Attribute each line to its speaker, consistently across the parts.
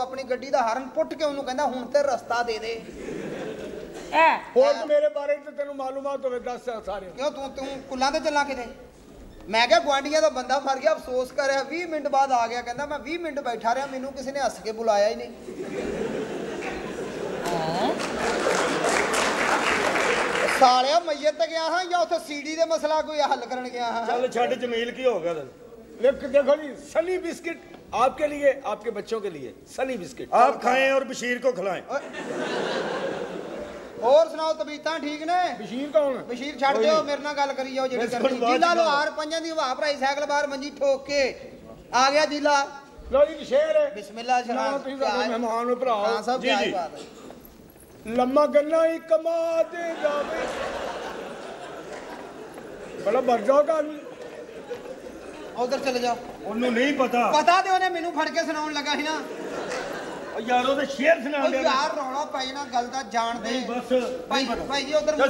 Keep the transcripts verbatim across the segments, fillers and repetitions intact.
Speaker 1: अपनी गड्डी दा हारन पुट के उन्होंने कहंदा हुण ते रस्ता दे दे
Speaker 2: ए और मेरे बारे च तेनू मालूमात होवे दस सारे
Speaker 1: क्यों तू तू कुल्लां ते चला किते मैं क्या गुआंढियां दा बंदा मर गया अफसोस कर रहा बीस मिनट बाद आ गया कहंदा मैं बीस मिनट बैठा रहा मैनू किसी ने हस के बुलाया ही नहीं सालिया मैयत ते गया हां या उत्थे सीडी दे मसला कोई हल करन गया हां
Speaker 2: चल छड़ जमील की हो गया लिख देखो जी सनी बिस्किट आपके लिए आपके बच्चों के लिए सनी बिस्किट आप खाएं और बशीर को खिलाएं
Speaker 1: और सुनाओ तबीयतां ठीक ने
Speaker 2: बशीर कौन
Speaker 1: बशीर छड़ दियो मेरे नाल गल करी जाओ जेड़ी करनी जिला लो हार पंजां दी हवा भराई साइकिल बाहर मंजी ठोक के आ गया जिला
Speaker 2: लो जी शेर है
Speaker 1: बिस्मिल्लाह शराब
Speaker 2: तुसीं साडे मेहमान हो भरा
Speaker 1: हां सब
Speaker 2: जी जी लम्मा गन्ना ही कमा दे जावे बड़ा मर जाओगा
Speaker 1: उधर चले जाओ
Speaker 2: ओनू नहीं पता
Speaker 1: पता ते ओने मेनू फड़ के सुनाउण लगा ही ना
Speaker 2: यार ओदे शेर सुना दे
Speaker 1: यार रौला पाई ना गल दा जान दे
Speaker 2: बस
Speaker 1: भाई भाई जी उधर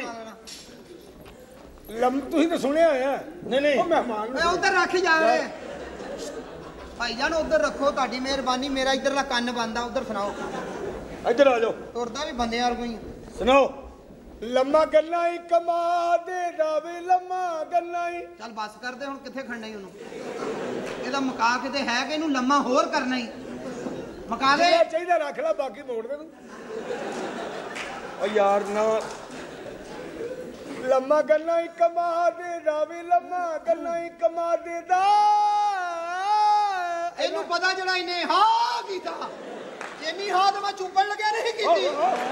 Speaker 2: लम तुसीं तो सुनिया है नहीं नहीं ओ मेहमान
Speaker 1: मैं उधर रख जावे भाईजान उधर रखो ताड़ी मेहरबानी मेरा इधरला कान बंद आ उधर सुनाओ
Speaker 2: इधर आ जाओ
Speaker 1: तुरदा भी बंदे यार कोई
Speaker 2: सुनाओ लम्मा गन्ना ही कमा दे जावे लम्मा गन्ना ही
Speaker 1: चल बस कर दे हुण किथे खड़ना ही ओनू एदा मका किते है कि इनू लम्मा होर करना ही मका दे
Speaker 2: चाहिए रख ला बाकी मोड़ दे तू ओ यार ना लम्मा गन्ना ही कमा दे जावे लम्मा गन्ना ही कमा दे दा
Speaker 1: एनू पता जड़ा इने हां कीता जेनी हां ते मैं चुपण लगया नहीं कीती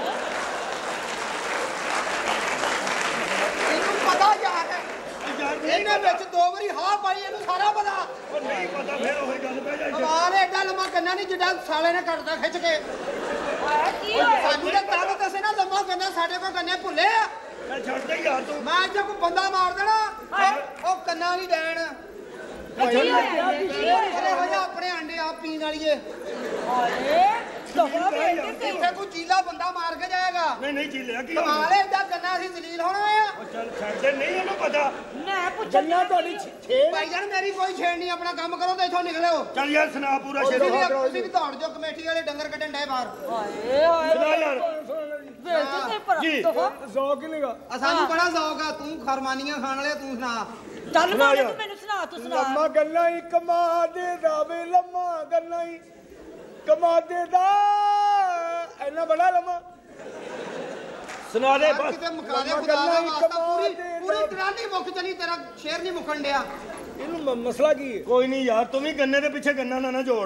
Speaker 1: एनू पता यार इन्हें विच दो बारी हां पाई एनू सारा पता
Speaker 2: ओ नहीं पता फिर ओही गल पै जाई
Speaker 1: कमाल एडा लम्मा गन्ना नहीं जिड्डा साले ने करदा खिच के
Speaker 3: की होया
Speaker 1: सानू ते तब दसे ना लम्मा गन्ना साडे को गन्ने भुੱਲੇ आ
Speaker 2: मैं छड़ दे यार तू
Speaker 1: मैं जे को बंदा मार देना ओ कन्ना नहीं डैन
Speaker 3: की होया
Speaker 1: अरे हो जा अपने अंडे आप पीन वालीए
Speaker 3: अरे दफा बेटे
Speaker 1: इत्थे कोई चीला बंदा मार के जाएगा
Speaker 2: नहीं नहीं चीलिया की
Speaker 1: कमाल है एडा गन्ना सी जलील होना आ
Speaker 2: ओ चल छड़ दे नहीं ओनू पता
Speaker 3: मैं पूछ
Speaker 2: गन्ना तोड़ी छेड़
Speaker 1: भाईजान मेरी कोई छेड़ नहीं अपना काम करो तो इथों निकलो
Speaker 2: चल यार सुना पूरा शेर
Speaker 1: तुसी भी दौड़ जो कमेटी वाले डंगर कटन डे बाहर
Speaker 3: हाय हाय
Speaker 2: सुना यार
Speaker 3: बेटे ते पर
Speaker 2: जी
Speaker 3: दफा
Speaker 2: ज़ौक ही लगा
Speaker 1: असानू बड़ा शौक आ तू खरमानियां खान वाले तू सुना
Speaker 3: चल मैं तू मैनू सुना तू सुना
Speaker 2: लम्मा गन्ना ही कमा दे जावे लम्मा गन्ना ही कमा दे दा इन्ना बड़ा लम्मा सुना दे बस
Speaker 1: किते मुका दे खुदा दा वास्ता पूरी पूरी ट्राली मुक चली तेरा शेर नहीं मुकन दिया
Speaker 2: इनु मसला की है कोई नहीं यार तुम ही गन्ने दे पीछे गन्ना ना ना जोड़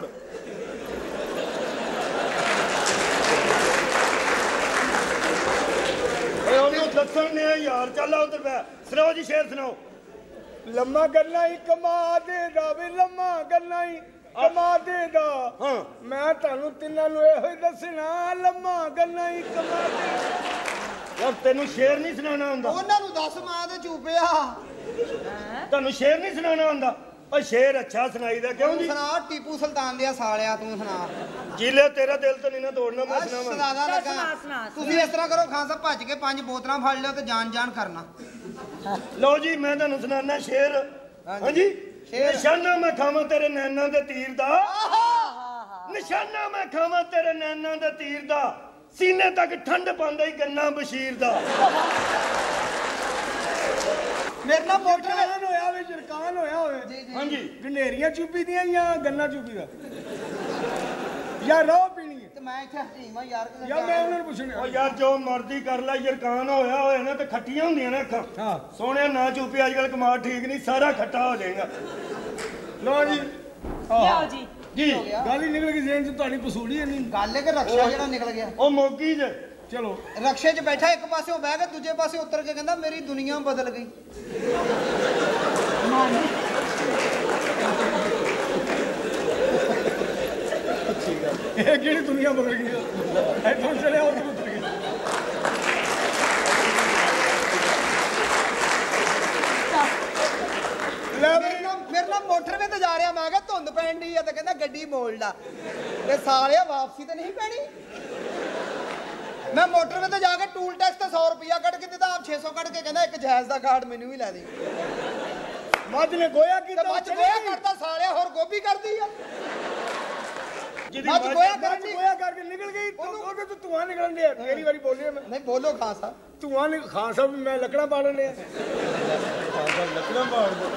Speaker 2: ओए ओनू दसन ने यार चल उधर बे सुनाओ जी शेर सुनाओ लम्मा गन्ना ही कमा दे जावे लम्मा गन्ना ही कमा देगा हाँ मैं तानू तिन्ना नु एहो दसना लम्मा गन्ना ही कमा दे यार तेनू शेर नहीं सुनाना हुंदा
Speaker 1: ओना नु दस मां दे चूपिया
Speaker 2: तानू शेर नहीं सुनाना हुंदा ओ शेर अच्छा सुनाईदा क्यों जी
Speaker 1: सुना टीपू सुल्तान दिया सालिया तू सुना
Speaker 2: जिले तेरा दिल तो नहीं ना तोड़ना मैं सुनावा
Speaker 1: सदादा लगा ਤੁਸੀਂ ਇਸ ਤਰ੍ਹਾਂ ਕਰੋ ਖਾਨ ਸਾਹਿਬ ਭੱਜ ਕੇ ਪੰਜ ਬੋਤਲਾਂ ਫੜ ਲਿਓ ਤੇ ਜਾਨ ਜਾਨ ਕਰਨਾ
Speaker 2: लो जी मैं तानू सुनाना शेर हां जी निशाना मैं खावा तेरे नैना दे तीर दा निशाना मैं खावा तेरे नैना दे तीर दा सीने तक ठंड पांदा ही गन्ना बशीर दा
Speaker 1: मेरे नाल मोटर
Speaker 2: होया वे जरकान होया होवे हां जी गनेरियां चुपी दियां या गन्ना चुपी दा या रो पीनी है
Speaker 1: ਤੇ ਮੈਂ ਇੱਥੇ ਹਟੀਮਾ ਯਾਰ ਕਿਤੇ
Speaker 2: या मैं उन्हें पूछने ओ यार जो मर्जी कर ला जरकान होया होए ना ते खट्टियां हुंदियां ना अखां हां सोहणे ना चुपी आजकल कमाल ठीक नहीं सारा खट्टा हो जाएगा लो जी
Speaker 3: लियाओ जी
Speaker 2: जी गाली निकल गई जेन से ਤੁਹਾਡੀ ਪਸੂੜੀ ਨਹੀਂ
Speaker 1: ਗੱਲ ਹੈ ਕਿ ਰਕਸ਼ਾ ਜਿਹੜਾ ਨਿਕਲ ਗਿਆ
Speaker 2: ਉਹ ਮੋਗੀ ਜੇ ਚਲੋ
Speaker 1: ਰਕਸ਼ੇ 'ਚ ਬੈਠਾ ਇੱਕ ਪਾਸੇ ਬਹਿ ਕੇ ਦੂਜੇ ਪਾਸੇ ਉਤਰ ਕੇ ਕਹਿੰਦਾ ਮੇਰੀ ਦੁਨੀਆ ਬਦਲ ਗਈ
Speaker 2: ਇਹ ਕਿਹੜੀ ਦੁਨੀਆ ਬਦਲ ਗਈ ਇੱਥੋਂ ਚੜਿਆ ਉੱਧਰ ਉਤਰ ਗਿਆ ਲੈ
Speaker 1: ਮੇਰੇ ਨਾਲ ਮੇਰੇ ਨਾਲ ਮੋਟਰ ਵੇ ਤੇ ਜਾ ਰਿਹਾ ਮੈਂ ਕਿਹਾ ਧੁੰਦ ਪੈਣ ਦੀ ਆ ਤੇ ਕਹਿੰਦਾ ਗੱਡੀ ਮੋੜ ਲਾ ਤੇ ਸਾਲਿਆ ਵਾਪਸੀ ਤੇ ਨਹੀਂ ਪੈਣੀ ਮੈਂ ਮੋਟਰ ਵੇ ਤੇ ਜਾ ਕੇ ਟੂਲ ਟੈਕਸ ਤੇ ਸੌ ਰੁਪਿਆ ਕੱਢ ਕੇ ਦਿੱਤਾ ਆਪ ਛੇ ਸੌ ਕੱਢ ਕੇ ਕਹਿੰਦਾ ਇੱਕ ਜਾਇਜ਼ ਦਾ ਕਾਰਡ ਮੈਨੂੰ ਵੀ ਲੈ ਦੇ ਮੱਝ ਨੇ ਗੋਇਆ ਕੀਤਾ ਮੱਝ ਗੋਇਆ ਕਰਦਾ ਸਾਲਿਆ ਹੋਰ ਗੋਭੀ ਕਰਦੀ ਆ
Speaker 2: ਮੱਝ ਦੀ
Speaker 1: ਮੱਝ ਗੋਇਆ
Speaker 2: ਮੱਝ
Speaker 1: ਕਰਨ ਦੀ
Speaker 2: ਗੋਇਆ ਕਰਕੇ ਨਿਕਲ ਗਈ ਉਹਦੇ ਤੋਂ ਧੂਆਂ ਨਿਕਲਣ ਡਿਆ ਤੇਰੀ ਵਾਰੀ ਬੋਲਿਆ ਮੈਂ
Speaker 1: ਨਹੀਂ ਬੋਲੋ ਖਾਨ ਸਾਹਿਬ
Speaker 2: ਧੂਆਂ ਨੇ ਖਾਨ ਸਾਹਿਬ ਮੈਂ ਲੱਕੜਾਂ ਪਾੜਨ ਲਿਆ ਖਾਨ ਸਾਹਿਬ ਲੱਕੜਾਂ ਪਾੜ ਦੋ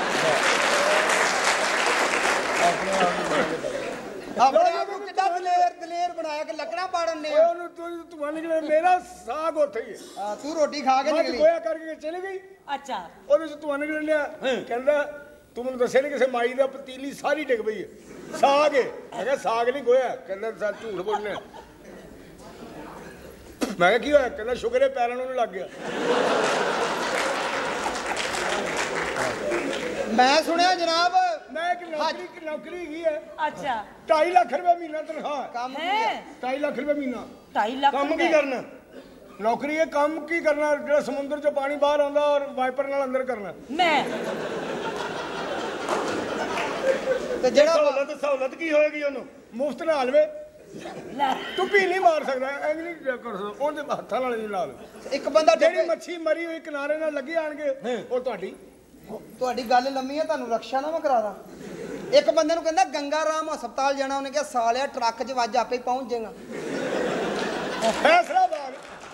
Speaker 2: ਆਪਣੇ ਆਪ
Speaker 1: ਆਪਣੇ ਆਪ ਨੂੰ ਕਿੱਦਾਂ ਦਲੇਰ ਦਲੇਰ ਬਣਾਇਆ ਕਿ ਲੱਕੜਾਂ ਪਾੜਨ ਨੇ
Speaker 2: ਉਹਨੂੰ ਤੂੰ ਧੂਆਂ ਨਿਕਲਿਆ ਮੇਰਾ ਸਾਗ ਉੱਥੇ ਹੀ ਹੈ
Speaker 1: ਆ, ਤੂੰ ਰੋਟੀ ਖਾ ਕੇ
Speaker 2: ਮੱਝ
Speaker 1: ਨਿਕਲੀ
Speaker 2: ਗੋਇਆ ਕਰਕੇ ਚਲੀ ਗਈ
Speaker 3: ਅੱਛਾ
Speaker 2: ਉਹਦੇ ਚ ਧੂਆਂ ਨਿਕਲਣ ਲਿਆ ਕਹਿੰਦਾ ਤੂੰ ਮੈਨੂੰ ਦੱਸਿਆ ਨਹੀਂ ਕਿਸੇ ਮਾਈ ਦਾ ਪਤੀਲੀ ਸਾਰੀ ਡਿੱਗ ਪਈ ਹੈ ਸਾਗ ਹੈ ਮੈਂ ਕਿਹਾ ਸਾਗ ਨਹੀਂ ਗੋਇਆ ਕਹਿੰਦਾ ਸਰ ਝੂਠ ਬੋਲਨੇ ਮੈਂ ਕਿਹਾ ਕੀ ਹੋਇਆ ਕਹਿੰਦਾ ਸ਼ੁਕਰ ਹੈ ਪੈਰਾਂ ਨੂੰ ਲੱਗ ਗਿਆ
Speaker 1: ਮੈਂ ਸੁਣਿਆ ਜਨਾਬ
Speaker 2: ਮੈਂ ਇੱਕ ਨੌਕਰੀ ਇੱਕ ਨੌਕਰੀ ਹੈਗੀ ਹੈ
Speaker 3: ਅੱਛਾ
Speaker 2: ਢਾਈ ਲੱਖ ਰੁਪਏ ਮਹੀਨਾ ਤਨਖਾਹ
Speaker 1: ਕੰਮ ਕੀ
Speaker 3: ਹੈ
Speaker 1: ਹੈ
Speaker 2: ਢਾਈ ਲੱਖ ਰੁਪਏ ਮਹੀਨਾ
Speaker 3: ਢਾਈ ਲੱਖ
Speaker 2: ਕੰਮ ਕੀ
Speaker 3: ਰੁਪਏ।
Speaker 2: ਕਰਨਾ ਨੌਕਰੀ ਇਹ ਕੰਮ ਕੀ ਕਰਨਾ ਜਿਹੜਾ ਸਮੁੰਦਰ ਚੋਂ ਪਾਣੀ ਬਾਹਰ ਆਉਂਦਾ ਔਰ ਵਾਈਪਰ ਨਾਲ ਅੰਦਰ ਕਰਨਾ
Speaker 3: ਮੈਂ
Speaker 1: ਤੇ ਜਿਹੜਾ
Speaker 2: ਸਹੂਲਤ ਸਹੂਲਤ ਕੀ ਹੋਏਗੀ ਉਹਨੂੰ ਮੁਫਤ ਨਾਲ ਲਵੇ
Speaker 3: ਲੈ
Speaker 2: ਤੂੰ ਵੀ ਨਹੀਂ ਮਾਰ ਸਕਦਾ ਐਂ ਨਹੀਂ ਕਰ ਸਕਦਾ ਉਹਦੇ ਹੱਥਾਂ ਨਾਲ ਨਹੀਂ ਨਾਲ
Speaker 1: ਇੱਕ ਬੰਦਾ
Speaker 2: ਜਿਹੜੀ
Speaker 1: ਡੁੱਬੇ
Speaker 2: ਮੱਛੀ ਮਰੀ ਹੋਈ ਕਿਨਾਰੇ ਨਾਲ ਲੱਗੇ ਆਣਗੇ ਉਹ ਤੁਹਾਡੀ
Speaker 1: ਤੁਹਾਡੀ ਗੱਲ ਲੰਮੀ ਹੈ ਤੁਹਾਨੂੰ ਰਕਸ਼ਾ ਨਾ ਮੈਂ ਕਰਾ ਦਾਂ ਇੱਕ ਬੰਦੇ ਨੂੰ ਕਹਿੰਦਾ ਗੰਗਾ ਰਾਮ ਹਸਪਤਾਲ ਜਾਣਾ ਉਹਨੇ ਕਿਹਾ ਸਾਲਿਆ ਟਰੱਕ 'ਚ ਵੱਜ ਆਪੇ ਹੀ ਪਹੁੰਚ ਜਾਏਗਾ
Speaker 2: ਫੈਸਲਾਬਾਦ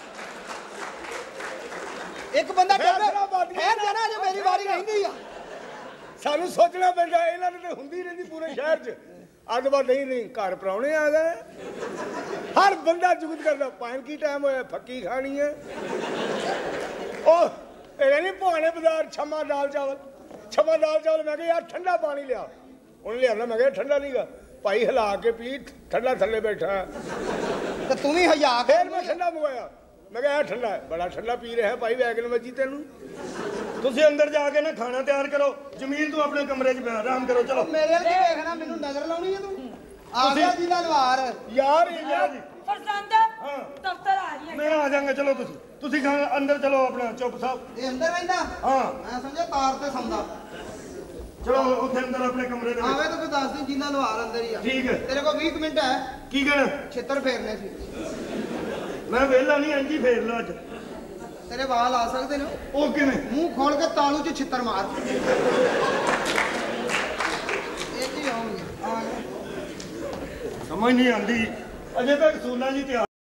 Speaker 1: ਇੱਕ ਬੰਦਾ ਡੁੱਬੇ
Speaker 2: ਫੈਸਲਾਬਾਦ
Speaker 1: ਠਹਿਰ ਜਾਣਾ ਜੇ ਮੇਰੀ ਵਾਰੀ ਰਹਿੰਦੀ ਆ
Speaker 2: ਸਾਨੂੰ ਸੋਚਣਾ ਪੈਂਦਾ ਇਹਨਾਂ ਨੇ ਤੇ ਹੁੰਦੀ ਰਹਿੰਦੀ ਪੂਰੇ ਸ਼ਹਿਰ 'ਚ ਅੱਜ ਬਾਅਦ ਨਹੀਂ ਨਹੀਂ ਘਰ ਪਰਾਉਣੇ ਆ ਗਏ ਹਰ ਬੰਦਾ ਜੁਗਤ ਕਰਦਾ ਪਾਣ ਕੀ ਟਾਈਮ ਹੋਇਆ ਫੱਕੀ ਖਾਣੀ ਹੈ ਉਹ ਇਹ ਨਹੀਂ ਭਾਣੇ ਬਾਜ਼ਾਰ ਛਮਾ ਦਾਲ ਚਾਵਲ ਛਮਾ ਦਾਲ ਚਾਵਲ ਮੈਂ ਕਿਹਾ ਯਾਰ ਠੰਡਾ ਪਾਣੀ ਲਿਆ ਉਹਨੇ ਲਿਆਂਦਾ ਮੈਂ ਕਿਹਾ ਠੰਡਾ ਨਹੀਂਗਾ ਭਾਈ ਹਿਲਾ ਕੇ ਪੀ ਠੰਡਾ ਥੱਲੇ ਬੈਠਾ
Speaker 1: ਤੇ ਤੂੰ ਵੀ ਹਯਾ
Speaker 2: ਫੇਰ ਮੈਂ ਠੰਡਾ ਮੰਗਵਾਇਆ ਮੈਂ ਕਿਹਾ ਇਹ ਠੰਡਾ ਹੈ ਬੜਾ ਠੰਡਾ ਪੀ ਰਿਹਾ ਭਾਈ ਵੈਗਨ ਵੱਜੀ ਤੈਨੂੰ ਤੁਸੀਂ ਅੰਦਰ ਜਾ ਕੇ ਨਾ ਖਾਣਾ ਤਿਆਰ ਕਰੋ ਜ਼ਮੀਨ ਤੂੰ ਆਪਣੇ ਕਮਰੇ 'ਚ ਬੈ ਆਰਾਮ ਕਰੋ ਚਲੋ
Speaker 1: ਮੇਰੇ ਵੱਲ ਕੀ ਵੇਖਣਾ ਮੈਨੂੰ ਨਜ਼ਰ ਲਾਉਣੀ ਹੈ ਤੂੰ ਆ ਗਿਆ ਜੀ ਲਵਾਰ
Speaker 2: ਯਾਰ ਯਾਰ
Speaker 3: ਫਰਜ਼ੰਦ
Speaker 2: ਹਾਂ।
Speaker 3: ਦਫ਼ਤਰ ਆ ਰਹੀ ਹੈ
Speaker 2: ਮੈਂ ਆ ਜਾਵਾਂਗਾ ਚਲੋ ਤੁਸੀਂ ਤੁਸੀਂ ਖਾਣਾ ਅੰਦਰ ਚਲੋ ਆਪਣਾ ਚੁੱਪ ਸਾਹਿਬ
Speaker 1: ਇਹ ਅੰਦਰ ਰਹਿੰਦਾ
Speaker 2: ਹਾਂ
Speaker 1: ਮੈਂ ਸਮਝਿਆ ਤਾਰ ਤੇ ਸੌਂਦਾ
Speaker 2: ਚਲੋ ਉੱਥੇ ਅੰਦਰ ਆਪਣੇ ਕਮਰੇ ਦੇ ਵਿੱਚ
Speaker 1: ਆਵੇ ਤਾਂ ਕੋਈ ਦੱਸ ਦੇ ਜਿੰਨਾ ਲਵਾਰ ਅੰਦਰ ਹੀ ਆ
Speaker 2: ਠੀਕ ਹੈ
Speaker 1: ਤੇਰੇ ਕੋਲ ਵੀਹ ਕੁ ਮਿੰਟ ਹੈ
Speaker 2: ਕੀ ਕਹਿਣਾ
Speaker 1: ਛਿੱਤਰ ਫੇਰਨੇ ਸੀ
Speaker 2: ਮੈਂ ਵਿਹਲਾ ਨਹੀਂ ਇੰਜੀ ਫੇਰ ਲਓ ਅੱਜ
Speaker 1: ਤੇਰੇ ਵਾਲ ਆ ਸਕਦੇ ਨੇ
Speaker 2: ਉਹ ਕਿਵੇਂ
Speaker 1: ਮੂੰਹ ਖੋਲ ਕੇ ਤਾਲੂ 'ਚ ਛਿੱਤਰ ਮਾਰ ਇਹ ਕੀ ਆਉਂਗੇ ਆ
Speaker 2: ਸਮਝ ਨਹੀਂ ਆਉਂਦੀ ਅਜੇ ਤੱਕ ਸੂਲਾਂ ਜੀ ਤਿਆਰ